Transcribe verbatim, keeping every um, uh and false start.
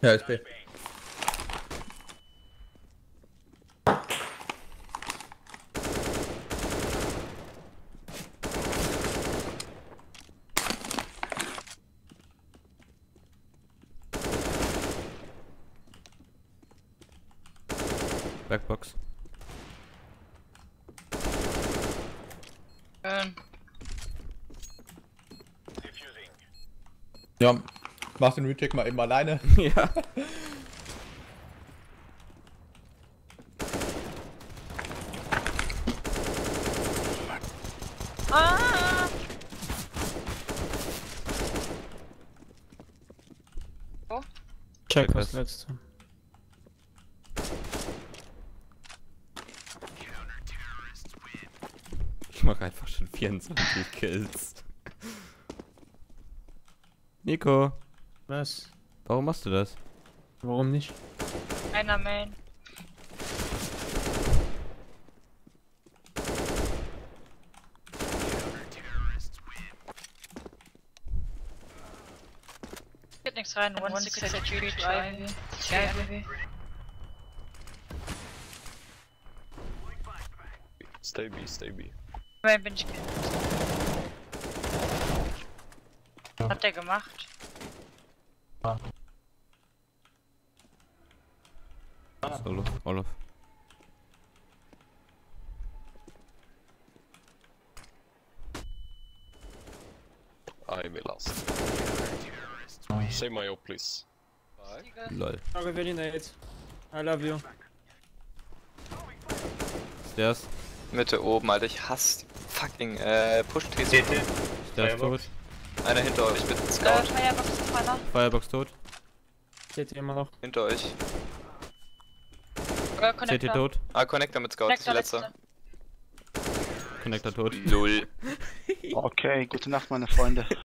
Ja, ist B. Backbox. Ähm. Ja, mach den Retake mal eben alleine. Ja. Ah! Oh. Check Check was was. letzte. Ich mach einfach schon vierundzwanzig Kills. Nico, Was? warum machst du das? Warum nicht? Einer Main. Geht nix rein, one six six three to Ivy. Ivy. Stay B, stay B. Main bin ich. Hat der gemacht? Olaf, Olaf. I will last. Say my op, please. Bye. Lol. Sorry, very nice. I love you. Stairs. Mitte oben, Alter, ich hasse die fucking äh, Push-Trees. Stairs tot. Einer hinter euch mit Äh, Scout. Firebox ist Faller. Firebox tot. C T immer noch. Hinter euch. Äh, C T Connector. tot. Ah, Connector mit Scout, das ist die Connector letzte. letzte. Connector tot. Lul. Okay, gute Nacht, meine Freunde.